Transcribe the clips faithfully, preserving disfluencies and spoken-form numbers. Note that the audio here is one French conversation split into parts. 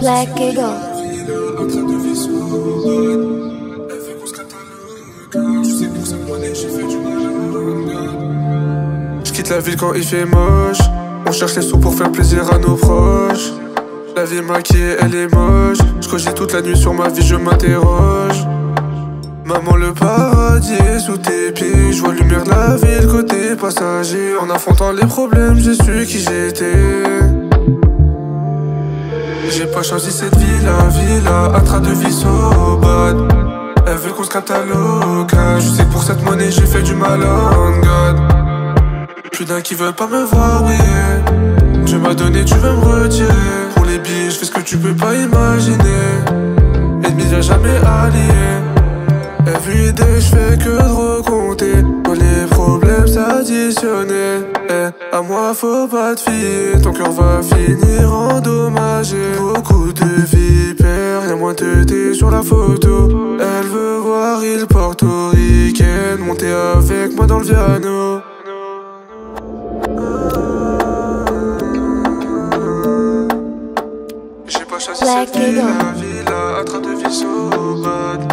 Black Eagle. Je quitte la ville quand il fait moche. On cherche les sous pour faire plaisir à nos proches. La vie maquillée, elle est moche. Je cogite toute la nuit sur ma vie, je m'interroge. Maman, le paradis est sous tes pieds. Je vois lumière de la ville côté passager. En affrontant les problèmes, j'ai su qui j'étais. J'ai pas choisi cette vie, la villa, attra de vie so bad. Elle veut qu'on se capte à l'occasion. Je sais que pour cette monnaie j'ai fait du mal on God. Plus d'un qui veut pas me voir, oui. Tu m'as donné, tu veux me retirer. Pour les billets, je fais ce que tu peux pas imaginer. Ennemi viens jamais allié. F U D, je fais que de recompter. Pour les problèmes s'additionner. Eh, à moi faut pas te fier. Ton cœur va finir endommagé. Beaucoup de vipères, y'a moins de thé sur la photo. Elle veut voir il portoricaine. Monter avec moi dans le piano. J'ai pas chassé Black cette vie, Eagle. la villa, attra de vie so bad.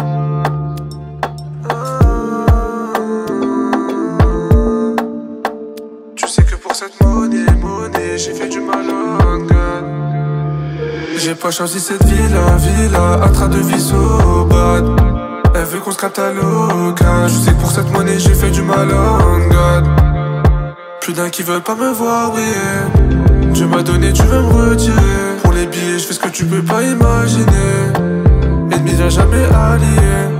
Tu sais que pour cette monnaie, monnaie, j'ai fait du mal on God. J'ai pas choisi cette vie, la villa, attra de vie so bad. Elle veut qu'on se capte à l'occasion. Je sais que pour cette monnaie, j'ai fait du mal on God. Plus d'un qui veut pas me voir, oui. Tu m'as donné, tu veux me retirer. Pour les billets, je fais ce que tu peux pas imaginer. Ennemi viens jamais allié.